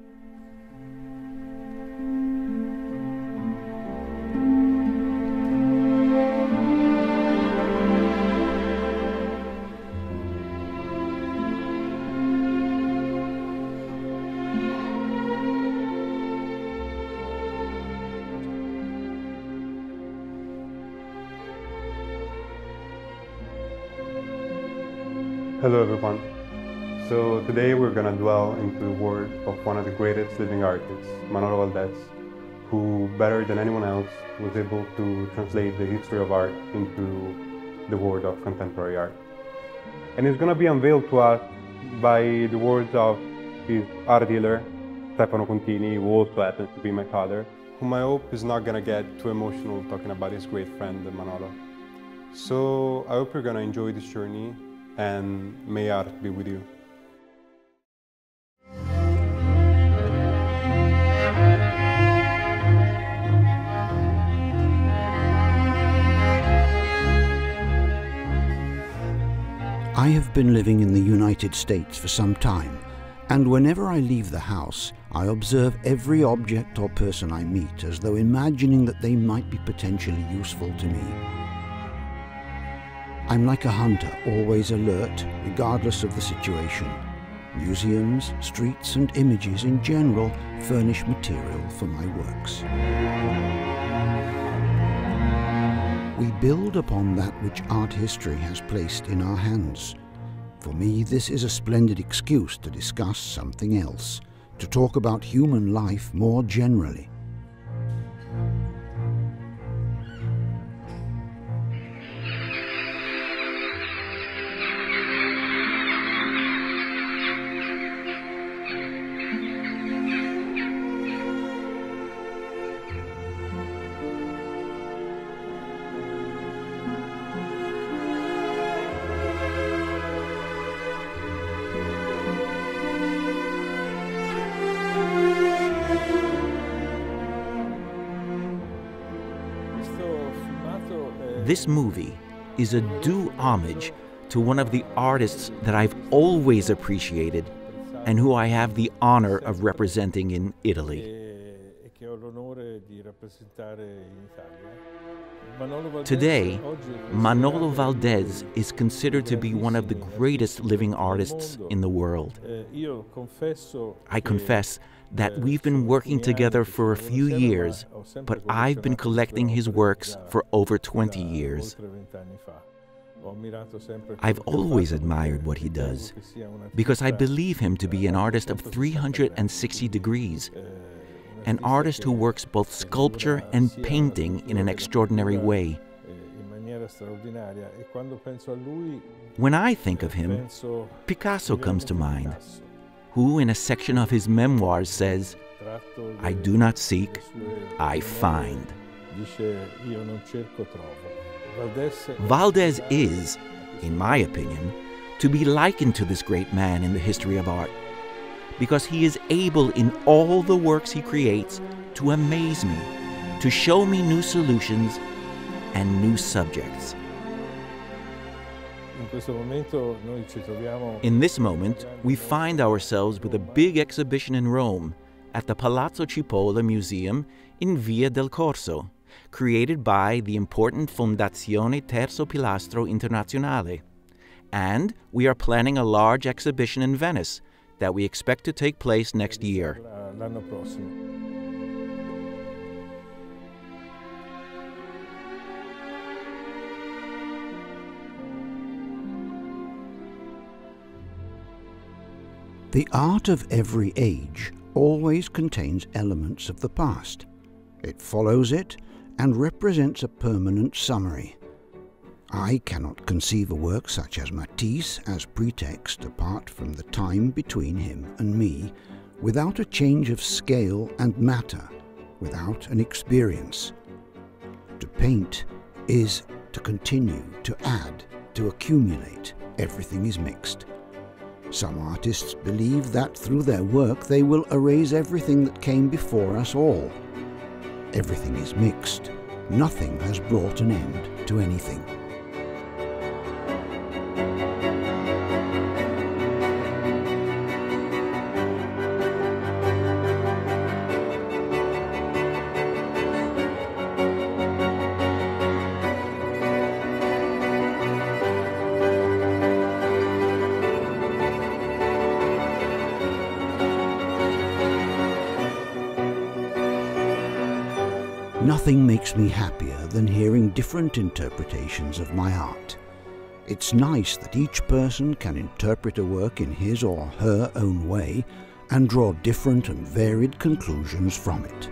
Hello everyone. So today we're going to dwell into the world of one of the greatest living artists, Manolo Valdés, who better than anyone else was able to translate the history of art into the world of contemporary art. And it's going to be unveiled to us by the words of his art dealer, Stefano Contini, who also happens to be my father, whom I hope is not going to get too emotional talking about his great friend Manolo. So I hope you're going to enjoy this journey, and may art be with you. I have been living in the United States for some time, and whenever I leave the house, I observe every object or person I meet as though imagining that they might be potentially useful to me. I'm like a hunter, always alert, regardless of the situation. Museums, streets, and images in general furnish material for my works. We build upon that which art history has placed in our hands. For me, this is a splendid excuse to discuss something else, to talk about human life more generally. This movie is a due homage to one of the artists that I've always appreciated and who I have the honor of representing in Italy. Today, Manolo Valdés is considered to be one of the greatest living artists in the world. I confess that we've been working together for a few years, but I've been collecting his works for over 20 years. I've always admired what he does, because I believe him to be an artist of 360 degrees, an artist who works both sculpture and painting in an extraordinary way. When I think of him, Picasso comes to mind, who in a section of his memoirs says, "I do not seek, I find." Valdés is, in my opinion, to be likened to this great man in the history of art, because he is able in all the works he creates to amaze me, to show me new solutions and new subjects. In this moment, we find ourselves with a big exhibition in Rome at the Palazzo Cipolla Museum in Via del Corso, created by the important Fondazione Terzo Pilastro Internazionale. And we are planning a large exhibition in Venice that we expect to take place next year. The art of every age always contains elements of the past. It follows it and represents a permanent summary. I cannot conceive a work such as Matisse as pretext apart from the time between him and me, without a change of scale and matter, without an experience. To paint is to continue, to add, to accumulate. Everything is mixed. Some artists believe that through their work they will erase everything that came before us all. Everything is mixed. Nothing has brought an end to anything. Nothing makes me happier than hearing different interpretations of my art. It's nice that each person can interpret a work in his or her own way and draw different and varied conclusions from it.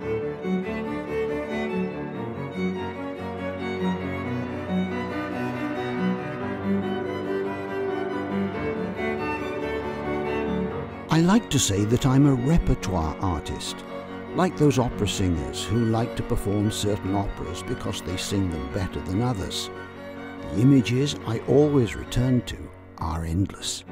I like to say that I'm a repertoire artist, like those opera singers who like to perform certain operas because they sing them better than others. The images I always return to are endless.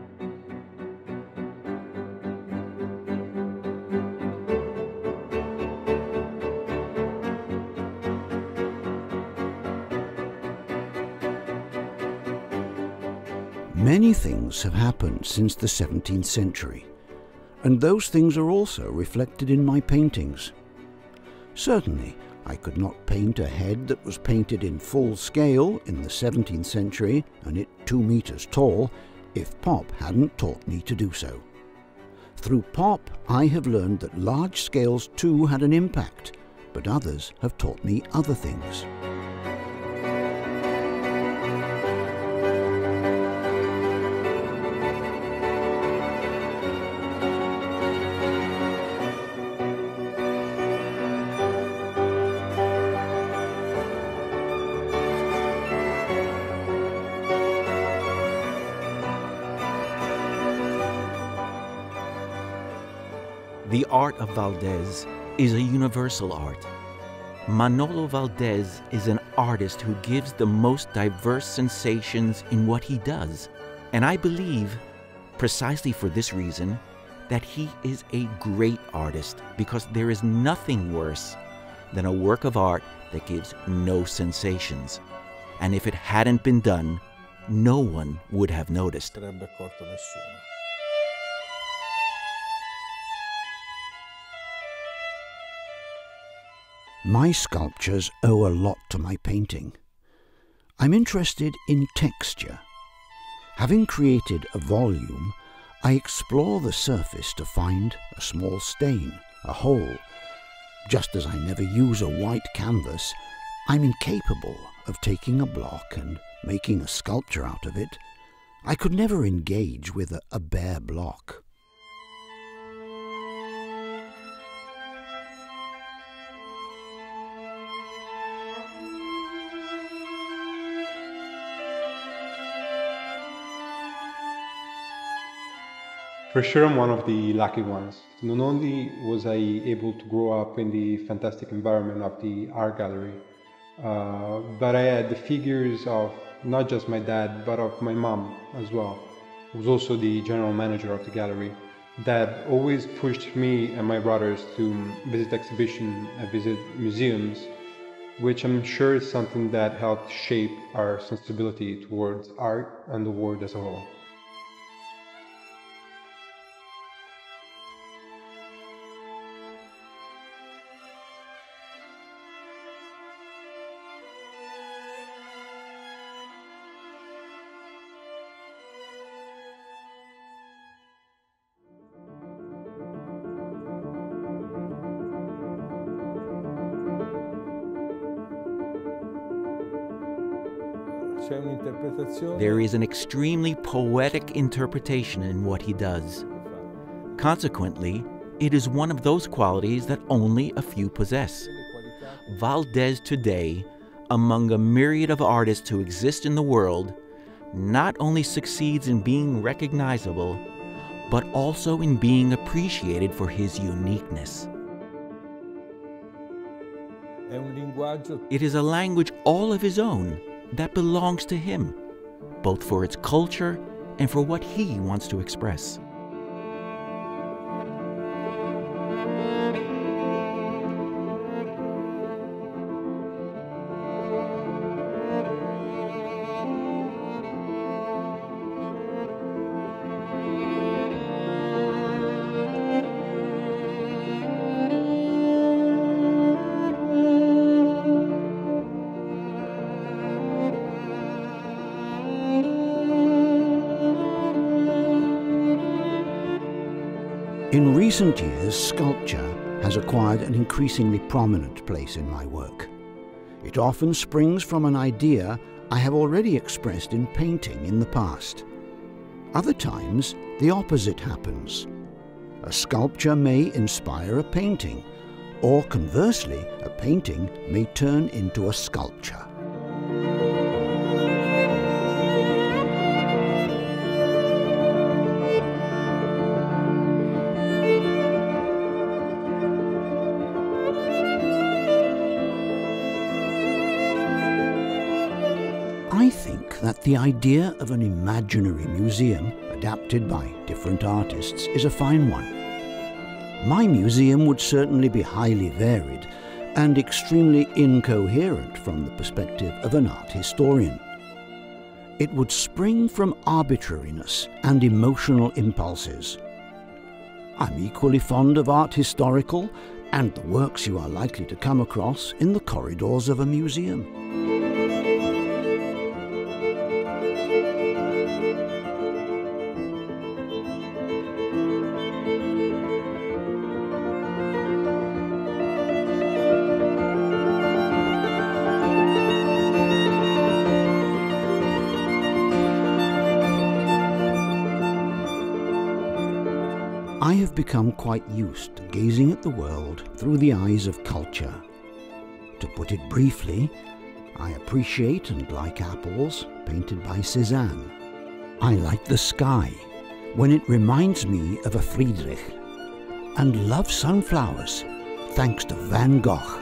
Many things have happened since the 17th century, and those things are also reflected in my paintings. Certainly, I could not paint a head that was painted in full scale in the 17th century and it 2 meters tall if Pop hadn't taught me to do so. Through Pop, I have learned that large scales too had an impact, but others have taught me other things. The art of Valdés is a universal art. Manolo Valdés is an artist who gives the most diverse sensations in what he does. And I believe, precisely for this reason, that he is a great artist, because there is nothing worse than a work of art that gives no sensations. And if it hadn't been done, no one would have noticed. My sculptures owe a lot to my painting. I'm interested in texture. Having created a volume, I explore the surface to find a small stain, a hole. Just as I never use a white canvas, I'm incapable of taking a block and making a sculpture out of it. I could never engage with a bare block. For sure, I'm one of the lucky ones. Not only was I able to grow up in the fantastic environment of the art gallery, but I had the figures of not just my dad, but of my mom as well, who was also the general manager of the gallery, that always pushed me and my brothers to visit exhibitions and visit museums, which I'm sure is something that helped shape our sensibility towards art and the world as a whole. There is an extremely poetic interpretation in what he does. Consequently, it is one of those qualities that only a few possess. Valdés today, among a myriad of artists who exist in the world, not only succeeds in being recognizable, but also in being appreciated for his uniqueness. It is a language all of his own that belongs to him, both for its culture and for what he wants to express. In recent years, sculpture has acquired an increasingly prominent place in my work. It often springs from an idea I have already expressed in painting in the past. Other times, the opposite happens. A sculpture may inspire a painting, or conversely, a painting may turn into a sculpture. I think that the idea of an imaginary museum adapted by different artists is a fine one. My museum would certainly be highly varied and extremely incoherent from the perspective of an art historian. It would spring from arbitrariness and emotional impulses. I'm equally fond of art historical and the works you are likely to come across in the corridors of a museum. I have become quite used to gazing at the world through the eyes of culture. To put it briefly, I appreciate and like apples painted by Cézanne. I like the sky when it reminds me of a Friedrich, and love sunflowers thanks to Van Gogh.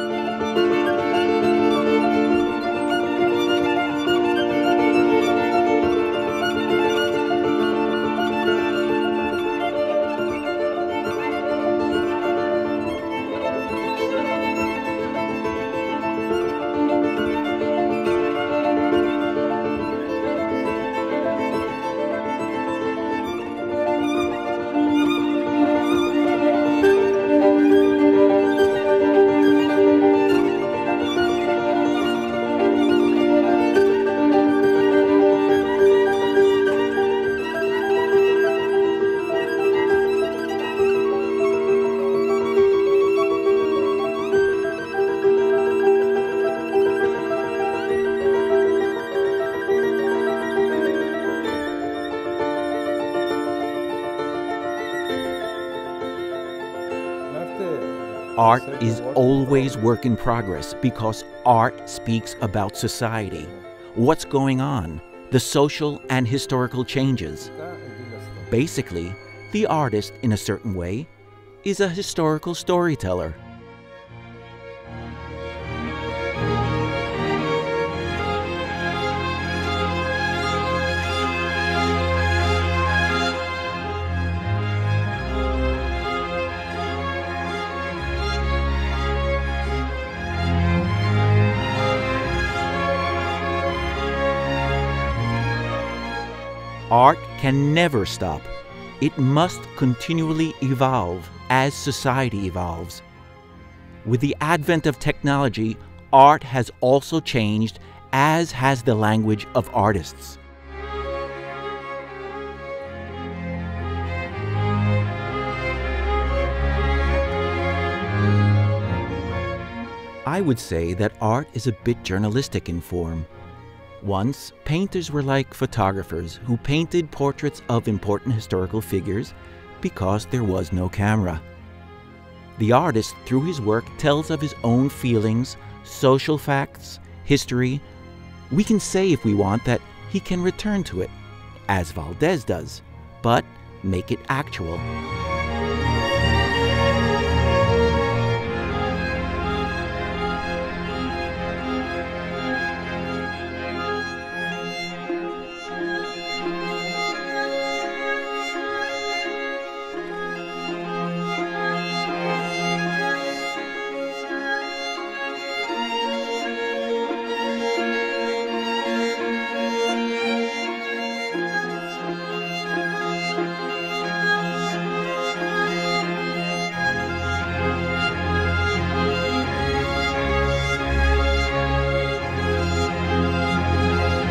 Art is always work in progress because art speaks about society, what's going on, the social and historical changes. Basically, the artist, in a certain way, is a historical storyteller. Art can never stop. It must continually evolve as society evolves. With the advent of technology, art has also changed, as has the language of artists. I would say that art is a bit journalistic in form. Once, painters were like photographers who painted portraits of important historical figures because there was no camera. The artist, through his work, tells of his own feelings, social facts, history. We can say, if we want, that he can return to it, as Valdés does, but make it actual.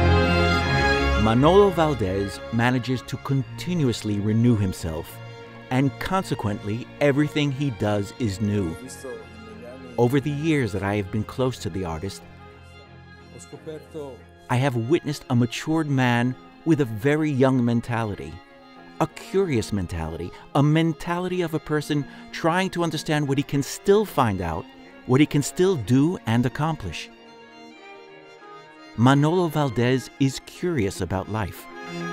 Manolo Valdés manages to continuously renew himself, and consequently, everything he does is new. Over the years that I have been close to the artist, I have witnessed a matured man with a very young mentality, a curious mentality, a mentality of a person trying to understand what he can still find out, what he can still do and accomplish. Manolo Valdés is curious about life.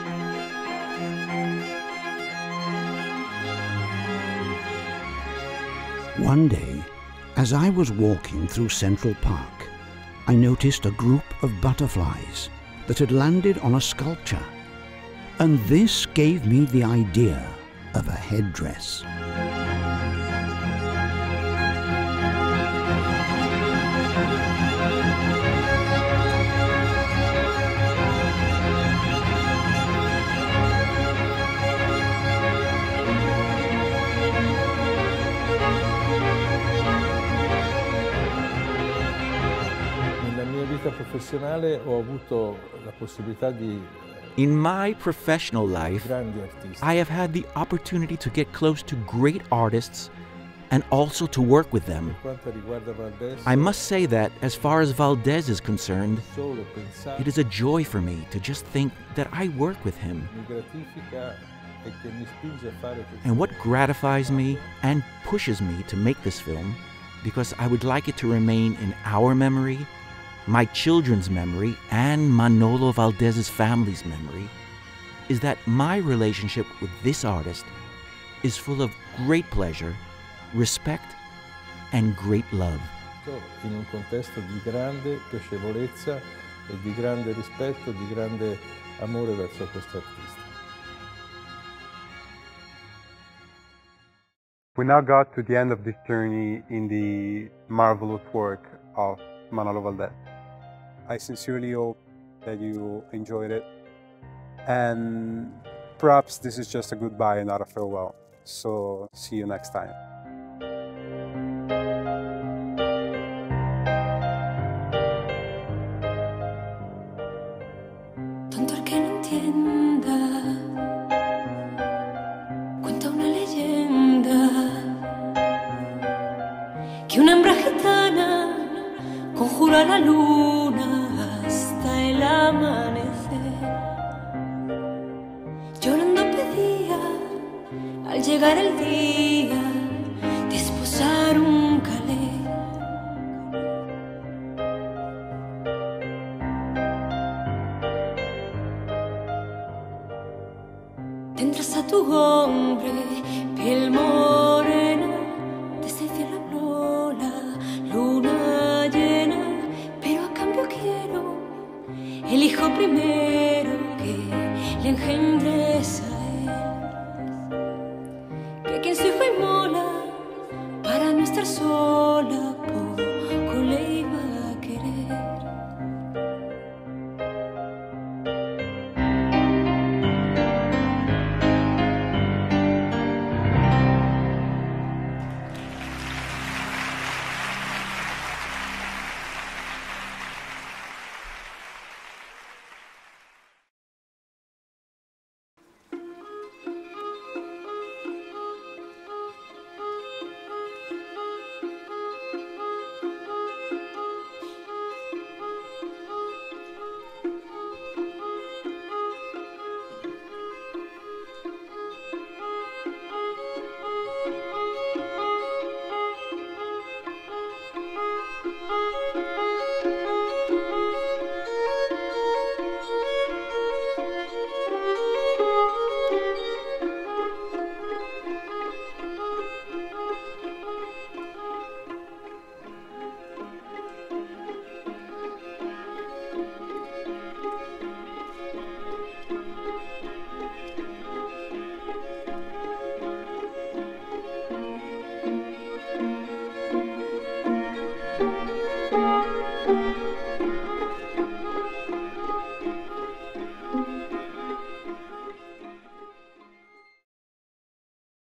One day, as I was walking through Central Park, I noticed a group of butterflies that had landed on a sculpture, and this gave me the idea of a headdress. In my professional life, I have had the opportunity to get close to great artists and also to work with them. I must say that, as far as Valdés is concerned, it is a joy for me to just think that I work with him. And what gratifies me and pushes me to make this film, because I would like it to remain in our memory, my children's memory, and Manolo Valdés's family's memory, is that my relationship with this artist is full of great pleasure, respect, and great love. In un contesto di grande piacevolezza e di grande rispetto, di grande amore verso questo artista. We now got to the end of this journey in the marvelous work of Manolo Valdés. I sincerely hope that you enjoyed it, and perhaps this is just a goodbye and not a farewell. So see you next time. Tonto el que no entienda, cuenta una leyenda que una hembra gitana conjura la luna hasta el amanecer. Llorando pedía al llegar el día de esposar un calé. Tendrás a tu hombre, piel morena, desde el cielo habló la luna llena, pero a cambio quiero el hijo primero que le engendres a él, que quien su hijo inmola para no estar solo.